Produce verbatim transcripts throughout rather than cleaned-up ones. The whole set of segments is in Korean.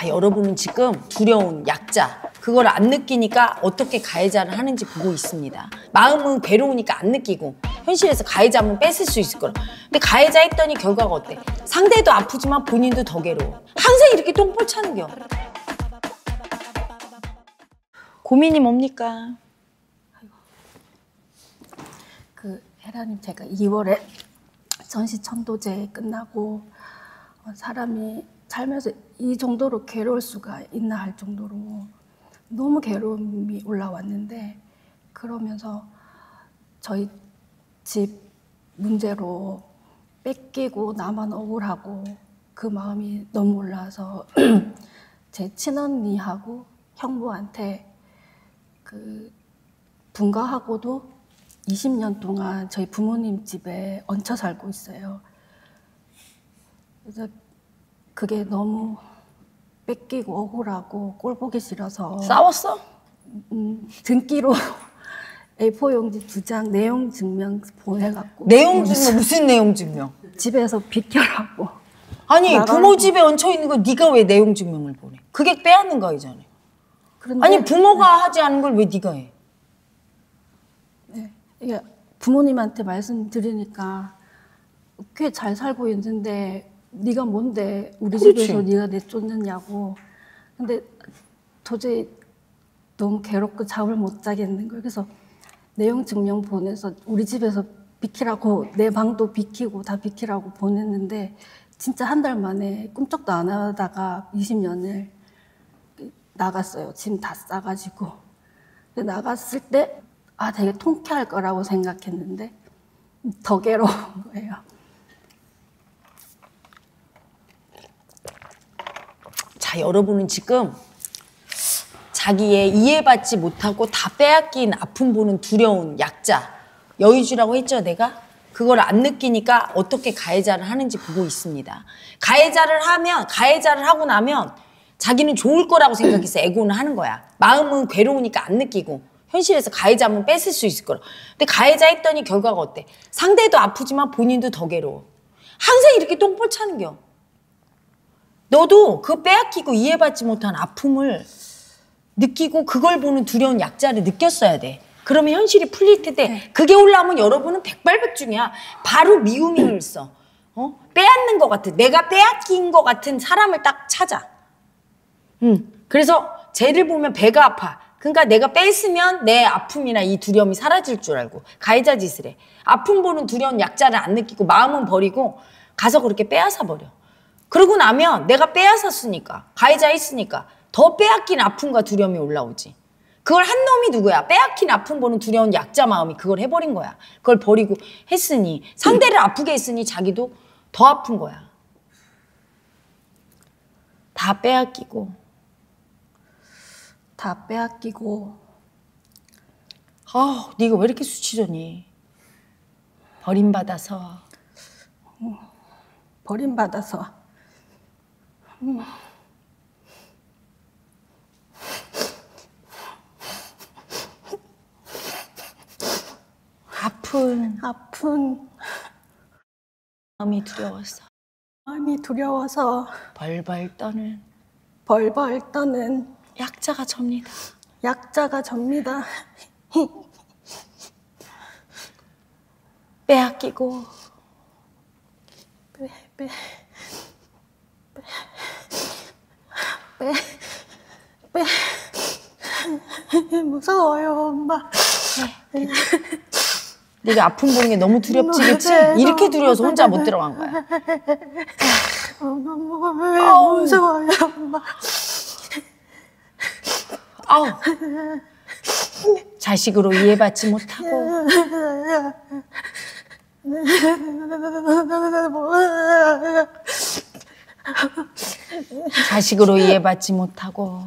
자, 여러분은 지금 두려운 약자, 그걸 안 느끼니까 어떻게 가해자를 하는지 보고 있습니다. 마음은 괴로우니까 안 느끼고 현실에서 가해자면 뺏을 수 있을 거라. 근데 가해자 했더니 결과가 어때? 상대도 아프지만 본인도 더 괴로워. 항상 이렇게 똥볼 차는겨. 고민이 뭡니까? 그 헤라님, 제가 이월에 전시천도제 끝나고 사람이 살면서 이 정도로 괴로울 수가 있나 할 정도로 너무 괴로움이 올라왔는데, 그러면서 저희 집 문제로 뺏기고 나만 억울하고 그 마음이 너무 올라와서 제 친언니하고 형부한테 그 분가하고도 이십 년 동안 저희 부모님 집에 얹혀 살고 있어요. 그래서 그게 너무 뺏기고 억울하고 꼴 보기 싫어서 싸웠어? 음, 등기로 에이포 용지 두 장 내용 증명 보내갖고. 내용 증명? 무슨 내용 증명? 집에서 비켜라고. 아니 나가라고. 부모 집에 얹혀 있는 거 네가 왜 내용 증명을 보내? 그게 빼앗는 거이잖아. 아니 부모가 하지 않은 걸 왜 네가 해? 네, 이게 부모님한테 말씀드리니까 꽤 잘 살고 있는데 네가 뭔데 우리 그렇지. 집에서 네가 내쫓느냐고. 근데 도저히 너무 괴롭고 잠을 못 자겠는 거예요. 그래서 내용 증명 보내서 우리 집에서 비키라고, 내 방도 비키고 다 비키라고 보냈는데 진짜 한 달 만에 꿈쩍도 안 하다가 이십 년을 나갔어요. 짐 다 싸가지고. 나갔을 때 아, 되게 통쾌할 거라고 생각했는데 더 괴로운 거예요. 자, 여러분은 지금 자기의 이해받지 못하고 다 빼앗긴 아픔 보는 두려운 약자, 여의주라고 했죠, 내가? 그걸 안 느끼니까 어떻게 가해자를 하는지 보고 있습니다. 가해자를 하면, 가해자를 하고 나면 자기는 좋을 거라고 생각해서 애고는 하는 거야. 마음은 괴로우니까 안 느끼고 현실에서 가해자면 뺏을 수 있을 거라. 근데 가해자 했더니 결과가 어때? 상대도 아프지만 본인도 더 괴로워. 항상 이렇게 똥볼 차는겨. 너도 그 빼앗기고 이해받지 못한 아픔을 느끼고 그걸 보는 두려운 약자를 느꼈어야 돼. 그러면 현실이 풀릴 텐데 네. 그게 올라오면 여러분은 백발백중이야. 바로 미움을 써. 어? 빼앗는 것 같은, 내가 빼앗긴 것 같은 사람을 딱 찾아. 음. 그래서 쟤를 보면 배가 아파. 그러니까 내가 뺏으면 내 아픔이나 이 두려움이 사라질 줄 알고 가해자 짓을 해. 아픔 보는 두려운 약자를 안 느끼고 마음은 버리고 가서 그렇게 빼앗아 버려. 그러고 나면 내가 빼앗았으니까, 가해자 했으니까 더 빼앗긴 아픔과 두려움이 올라오지. 그걸 한 놈이 누구야? 빼앗긴 아픔 보는 두려운 약자 마음이 그걸 해버린 거야. 그걸 버리고 했으니, 상대를 아프게 했으니 자기도 더 아픈 거야. 다 빼앗기고. 다 빼앗기고. 아, 네가 왜 이렇게 수치더니? 버림받아서. 음, 버림받아서. 음. 아픈 아픈 마음이 두려워서, 마음이 두려워서 벌벌 떠는 벌벌 떠는 약자가 접니다. 약자가 접니다. 빼앗기고 빼, 빼, 빼, 빼, 빼. 무서워요, 엄마. 네, 네가 아픔 보는 게 너무 두렵지, 그치? 이렇게 두려워서 혼자 못 들어간 거야. 너무 무서워요, 엄마. 아우. 자식으로 이해받지 못하고, 자식으로 이해받지 못하고,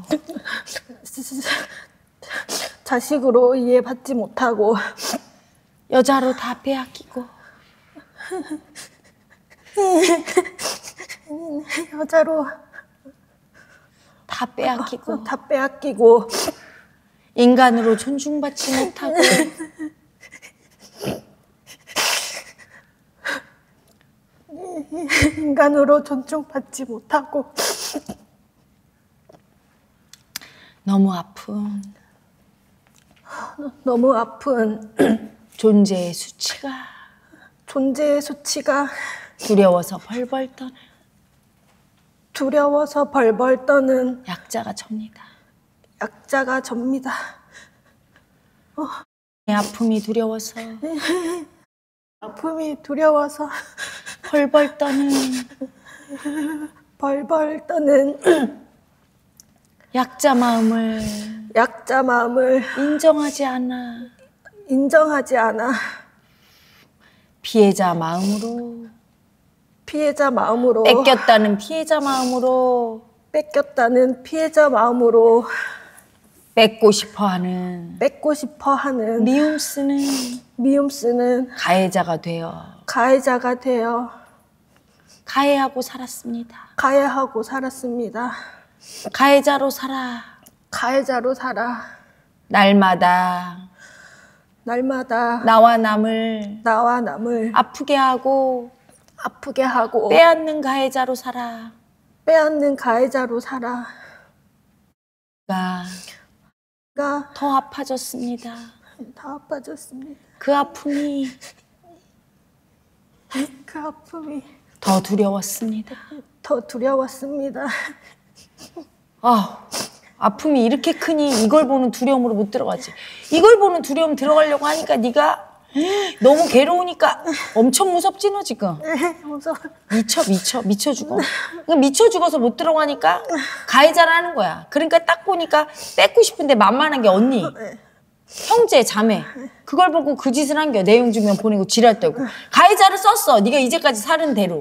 자식으로 이해받지 못하고, 여자로 다 빼앗기고, 여자로 다 빼앗기고, 다 빼앗기고, 인간으로 존중받지 못하고, 인간으로 존중받지 못하고, 너무 아픈 너무 아픈 존재의 수치가 존재의 수치가 두려워서 벌벌 떠는 두려워서 벌벌 떠는 약자가 접니다. 약자가 접니다. 내 아픔이 두려워서 아픔이 두려워서 벌벌 떠는 벌벌 떠는 약자 마음을 약자 마음을 인정하지 않아 인정하지 않아 피해자 마음으로 피해자 마음으로 뺏겼다는 피해자 마음으로 뺏겼다는 피해자 마음으로 뺏고 싶어하는 뺏고 싶어하는 미움 쓰는 미움 쓰는 가해자가 되어 가해자가 되어 가해하고 살았습니다. 가해하고 살았습니다. 가해자로 살아 가해자로 살아 날마다 날마다 나와 남을 나와 남을 아프게 하고 아프게 하고 빼앗는 가해자로 살아. 빼앗는 가해자로 살아. 가 가 더 아파졌습니다. 다 아파졌습니다. 그 아픔이 그 아픔이 더 두려웠습니다. 더 두려웠습니다. 아, 아픔이 이렇게 크니 이걸 보는 두려움으로 못 들어가지. 이걸 보는 두려움 들어가려고 하니까 네가 너무 괴로우니까 엄청 무섭지 너 지금. 무서워. 미쳐 미쳐 미쳐 죽어. 그러니까 미쳐 죽어서 못 들어가니까 가해자라는 거야. 그러니까 딱 보니까 뺏고 싶은데 만만한 게 언니, 형제, 자매. 그걸 보고 그 짓을 한 게 내용 주면 보내고 지랄 떨고. 가해자를 썼어. 네가 이제까지 살은 대로.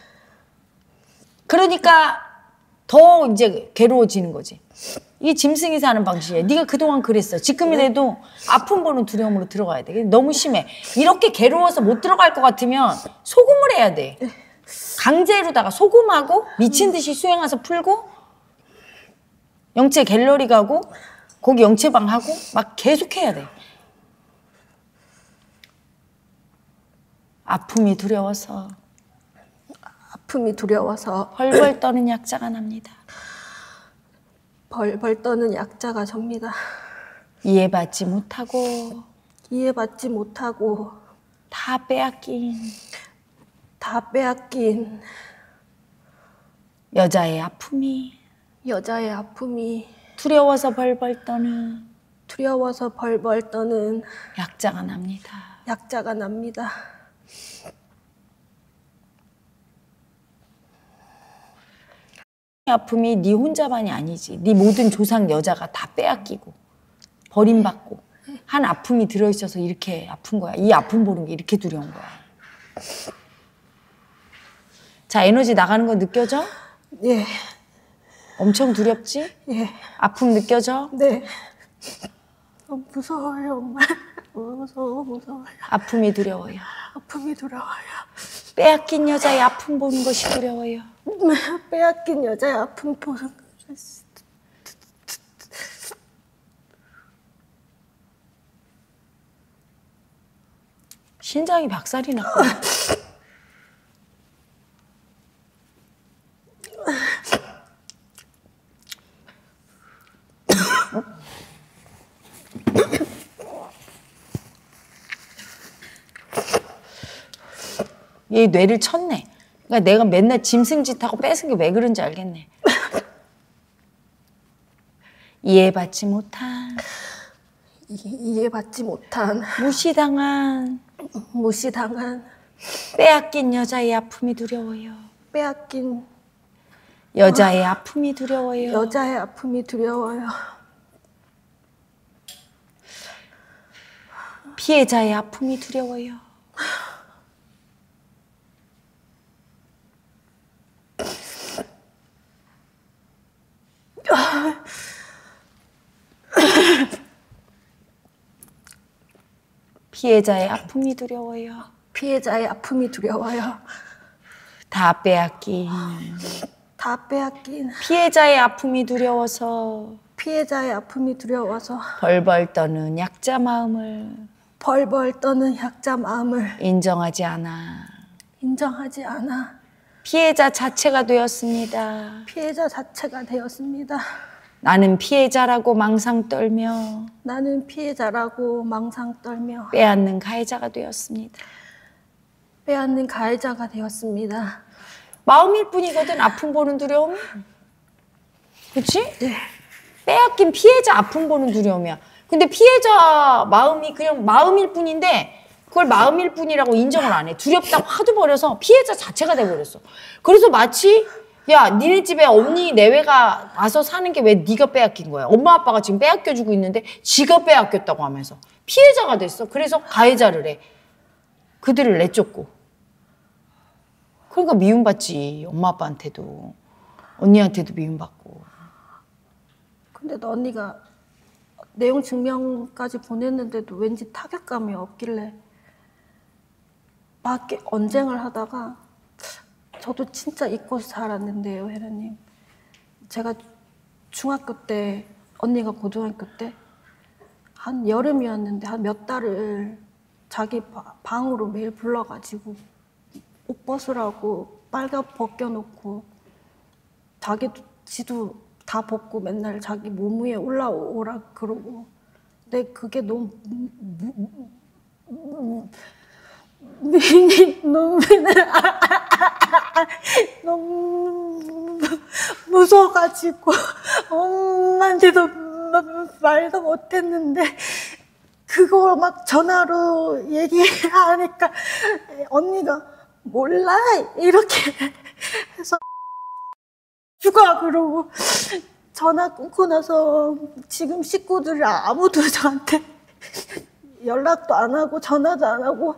그러니까 더 이제 괴로워지는 거지. 이게 짐승이 사는 방식이야. 네가 그동안 그랬어. 지금이라도 아픔 보는 두려움으로 들어가야 돼. 너무 심해. 이렇게 괴로워서 못 들어갈 것 같으면 소금을 해야 돼. 강제로다가 소금하고 미친 듯이 수행해서 풀고 영체 갤러리 가고 거기 영체방 하고 막 계속 해야 돼. 아픔이 두려워서 아픔이 두려워서 벌벌 떠는 약자가 납니다. 벌벌 떠는 약자가 접니다. 이해받지 못하고 이해받지 못하고 다 빼앗긴 다 빼앗긴 여자의 아픔이 여자의 아픔이 두려워서 벌벌 떠는 두려워서 벌벌 떠는 약자가 납니다. 약자가 납니다. 아픔이 네 혼자만이 아니지. 네 모든 조상 여자가 다 빼앗기고 버림받고 한 아픔이 들어있어서 이렇게 아픈 거야. 이 아픔 보는 게 이렇게 두려운 거야. 자, 에너지 나가는 거 느껴져? 예, 엄청 두렵지? 예, 아픔 느껴져? 네. 어, 무서워요, 엄마. 무서워, 무서워요. 아픔이 두려워요. 아픔이 두려워요. 빼앗긴 여자의 아픔 보는 것이 두려워요. 빼앗긴 여자의 아픔 보는 거. 신장이 박살이 났거든. 얘 뇌를 쳤네. 그러니까 내가 맨날 짐승짓하고 뺏은 게 왜 그런지 알겠네. 이해받지 못한 이- 이해받지 못한 무시당한 무시당한 빼앗긴 여자의 아픔이 두려워요. 빼앗긴 여자의 아픔이 두려워요. 여자의 아픔이 두려워요. 피해자의 아픔이 두려워요. 피해자의 아픔이 두려워요. 피해자의 아픔이 두려워요. 다 빼앗긴 다 빼앗긴 피해자의 아픔이 두려워서 피해자의 아픔이 두려워서 벌벌 떠는 약자 마음을 벌벌 떠는 약자 마음을 인정하지 않아 인정하지 않아 피해자 자체가 되었습니다. 피해자 자체가 되었습니다. 나는 피해자라고 망상 떨며 나는 피해자라고 망상 떨며 빼앗는 가해자가 되었습니다. 빼앗는 가해자가 되었습니다. 마음일 뿐이거든, 아픔 보는 두려움이. 그치? 네. 빼앗긴 피해자 아픔 보는 두려움이야. 근데 피해자 마음이 그냥 마음일 뿐인데 그걸 마음일 뿐이라고 인정을 안 해. 두렵다고 하도 버려서 피해자 자체가 돼버렸어. 그래서 마치 야, 니네 집에 언니 내외가 와서 사는 게 왜 네가 빼앗긴 거야? 엄마 아빠가 지금 빼앗겨주고 있는데 지가 빼앗겼다고 하면서 피해자가 됐어. 그래서 가해자를 해. 그들을 내쫓고. 그러니까 미움받지. 엄마 아빠한테도 언니한테도 미움받고. 근데 너 언니가 내용 증명까지 보냈는데도 왠지 타격감이 없길래 막 이렇게 언쟁을 하다가 저도 진짜 잊고 살았는데요, 혜련님. 제가 중학교 때, 언니가 고등학교 때 한 여름이었는데 한 몇 달을 자기 바, 방으로 매일 불러가지고 옷 벗으라고 빨갑 벗겨놓고 자기도 지도 다 벗고 맨날 자기 몸 위에 올라오라 그러고. 근데 그게 너무 너무 너무 무서워가지고 엄마한테도 말도 못했는데 그거 막 전화로 얘기하니까 언니가 몰라 이렇게 해서 죽어 그러고 전화 끊고 나서 지금 식구들이 아무도 저한테 연락도 안 하고 전화도 안 하고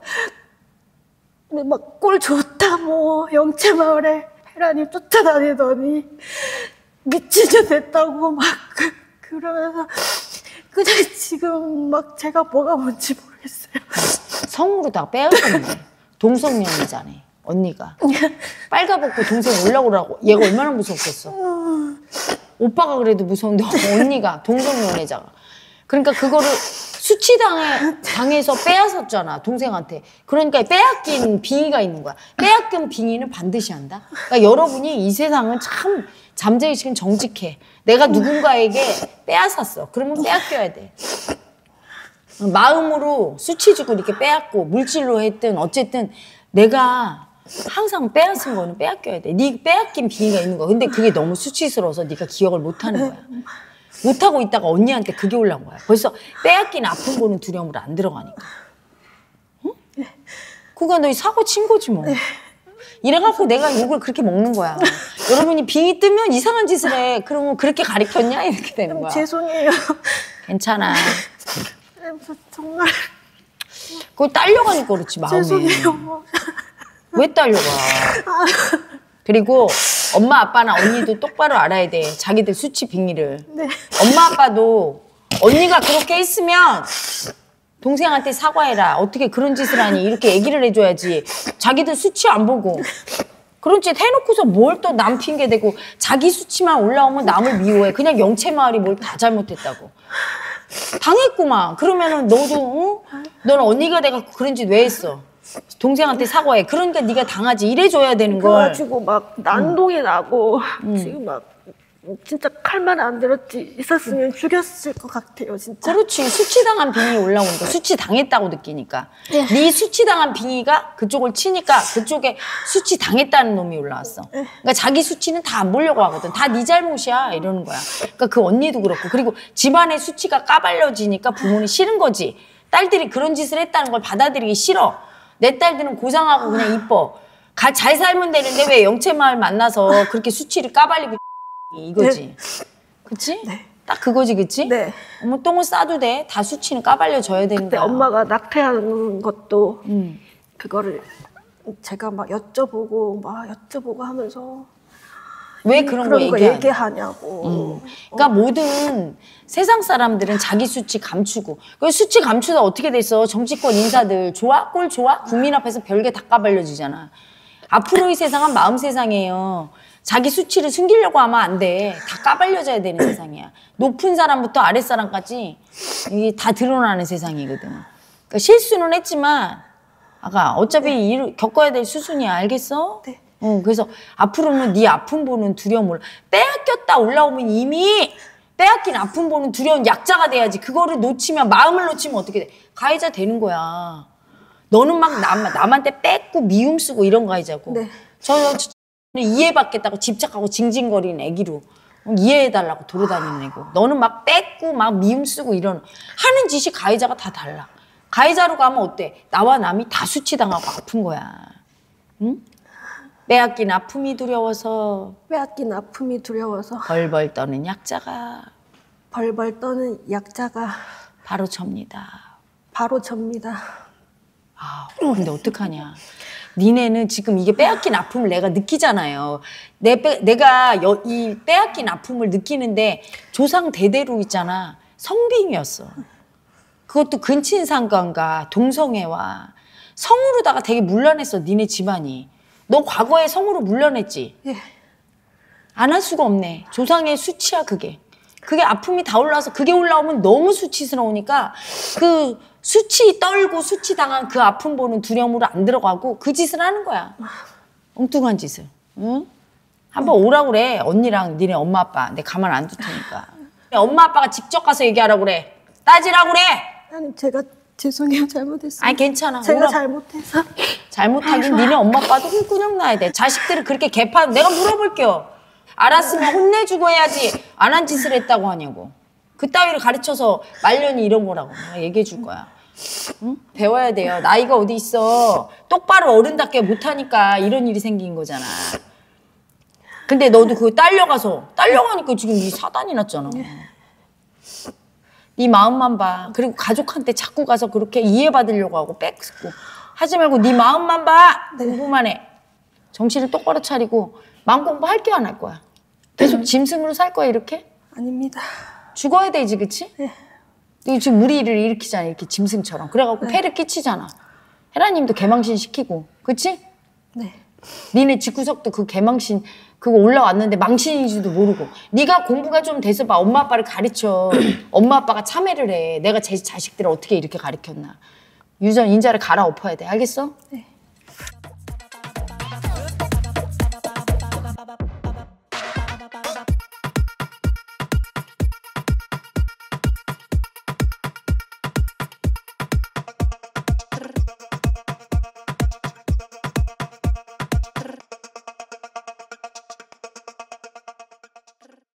막 꼴 좋다 뭐 영채마을에 혜란이 쫓아다니더니 미친 년 됐다고 막 그, 그러면서 그냥 지금 막 제가 뭐가 뭔지 모르겠어요. 성으로 다 빼앗겼네. 동성연애자네 언니가. 빨가벗고 동생 올라오라고. 얘가 얼마나 무섭겠어. 오빠가 그래도 무서운데 언니가 동성연애자가. 그러니까 그거를 수치당해, 당해서 빼앗았잖아, 동생한테. 그러니까 빼앗긴 빙의가 있는 거야. 빼앗긴 빙의는 반드시 한다. 그러니까 여러분이 이 세상은 참 잠재의식은 정직해. 내가 누군가에게 빼앗았어. 그러면 빼앗겨야 돼. 마음으로 수치 주고 이렇게 빼앗고 물질로 했든 어쨌든 내가 항상 빼앗은 거는 빼앗겨야 돼. 네 빼앗긴 빙의가 있는 거야. 근데 그게 너무 수치스러워서 네가 기억을 못하는 거야. 못하고 있다가 언니한테 그게 올라온 거야. 벌써 빼앗긴 아픔 보는 두려움으로 안 들어가니까. 응? 그거 너 사고 친 거지 뭐. 이래갖고 내가 욕을 그렇게 먹는 거야. 여러분이 빙이 뜨면 이상한 짓을 해. 그러면 그렇게 가르쳤냐? 이렇게 되는 거야. 죄송해요. 괜찮아. 정말 그거 딸려가니까 그렇지 마음에. 죄송해요. 왜 딸려가? 그리고 엄마 아빠나 언니도 똑바로 알아야 돼. 자기들 수치 빙의를. 네. 엄마 아빠도 언니가 그렇게 했으면 동생한테 사과해라. 어떻게 그런 짓을 하니? 이렇게 얘기를 해줘야지. 자기들 수치 안 보고. 그런 짓 해놓고서 뭘 또 남 핑계 대고 자기 수치만 올라오면 남을 미워해. 그냥 영채마을이 뭘 다 잘못했다고. 당했구만. 그러면은 너도 응? 너는 언니가 내가 그런 짓 왜 했어? 동생한테 사과해. 그러니까 네가 당하지. 이래줘야 되는 걸. 그래가지고 막 난동이 나고 지금 막 진짜 칼만 안 들었지 있었으면 죽였을 것 같아요 진짜. 그렇지. 수치당한 빙의 올라오는 거. 수치당했다고 느끼니까. 네. 네 수치당한 빙의가 그쪽을 치니까 그쪽에 수치당했다는 놈이 올라왔어. 그러니까 자기 수치는 다 안 보려고 하거든. 다 네 잘못이야 이러는 거야. 그러니까 그 언니도 그렇고. 그리고 집안의 수치가 까발려지니까 부모는 싫은 거지. 딸들이 그런 짓을 했다는 걸 받아들이기 싫어. 내 딸들은 고상하고 그냥 이뻐. 가, 잘 살면 되는데 왜 영채마을 만나서 그렇게 수치를 까발리고 이거지. 네. 그치? 네. 딱 그거지, 그치? 네. 어머, 똥을 싸도 돼. 다 수치는 까발려져야 되는 그때 거야. 엄마가 낙태하는 것도 음. 그거를 제가 막 여쭤보고 막 여쭤보고 하면서 왜 그런 거 얘기하냐. 얘기하냐고. 음. 그러니까 모든 세상 사람들은 자기 수치 감추고. 그 수치 감추다 어떻게 됐어? 정치권 인사들 좋아? 꼴 좋아? 국민 앞에서 별게 다 까발려지잖아. 앞으로의 세상은 마음 세상이에요. 자기 수치를 숨기려고 하면 안 돼. 다 까발려져야 되는 세상이야. 높은 사람부터 아랫사람까지 이게 다 드러나는 세상이거든. 그러니까 실수는 했지만 아가 어차피 네. 일, 겪어야 될 수순이야. 알겠어? 네. 어, 그래서 앞으로는 네 아픔 보는 두려움을 빼앗겼다 올라오면 이미 빼앗긴 아픔 보는 두려운 약자가 돼야지. 그거를 놓치면, 마음을 놓치면 어떻게 돼? 가해자 되는 거야. 너는 막 남, 남한테 뺏고 미움 쓰고 이런 가해자고. 네. 저는 이해받겠다고 집착하고 징징거리는 애기로 이해해달라고 돌아다니는 애고. 너는 막 뺏고 막 미움 쓰고 이런 하는 짓이 가해자가 다 달라. 가해자로 가면 어때? 나와 남이 다 수치당하고 아픈 거야. 응? 빼앗긴 아픔이 두려워서 빼앗긴 아픔이 두려워서 벌벌 떠는 약자가 벌벌 떠는 약자가 바로 접니다. 바로 접니다. 아, 근데 어떡하냐. 니네는 지금 이게 빼앗긴 아픔을 내가 느끼잖아요. 내 빼, 내가 여, 이 빼앗긴 아픔을 느끼는데 조상 대대로 있잖아. 성빙이었어. 그것도 근친상간과 동성애와 성으로다가 되게 문란했어. 니네 집안이. 너 과거에 성으로 문란했지? 예. 안 할 수가 없네. 조상의 수치야 그게. 그게 아픔이 다 올라와서 그게 올라오면 너무 수치스러우니까 그 수치 떨고 수치당한 그 아픔 보는 두려움으로 안 들어가고 그 짓을 하는 거야. 엉뚱한 짓을. 응? 한번 오라고 그래. 언니랑 니네 엄마 아빠. 내가 가만 안 둘 테니까. 엄마 아빠가 직접 가서 얘기하라고 그래. 따지라고 그래. 하나님 제가 죄송해요. 잘못했어요. 아니 괜찮아. 제가 오라. 잘못해서. 잘못하긴 니네 엄마 아빠도 꿀꿀형 나야 돼. 자식들을 그렇게 개판 내가 물어볼게요. 알았으면 혼내주고 해야지 안 한 짓을 했다고 하냐고. 그따위를 가르쳐서 말년이 이런 거라고 내가 얘기해 줄 거야. 응? 배워야 돼요. 나이가 어디 있어. 똑바로 어른답게 못하니까 이런 일이 생긴 거잖아. 근데 너도 그거 딸려가서 딸려가니까 지금 이 사단이 났잖아. 네 마음만 봐. 그리고 가족한테 자꾸 가서 그렇게 이해받으려고 하고 뺏고 하지 말고 네 마음만 봐. 공부만 해. 정신을 똑바로 차리고 마음 공부 할 게 안 할 거야. 계속 짐승으로 살 거야 이렇게? 아닙니다. 죽어야 되지 그치? 네. 너 지금 무리를 일으키잖아 이렇게 짐승처럼. 그래갖고 네. 폐를 끼치잖아. 헤라님도 개망신 시키고 그치? 네. 니네 집구석도 그 개망신 그거 올라왔는데 망신인지도 모르고. 네가 공부가 좀 돼서 봐. 엄마 아빠를 가르쳐. 엄마 아빠가 참회를 해. 내가 제 자식들을 어떻게 이렇게 가르쳤나. 유전 인자를 갈아엎어야 돼. 알겠어? 네.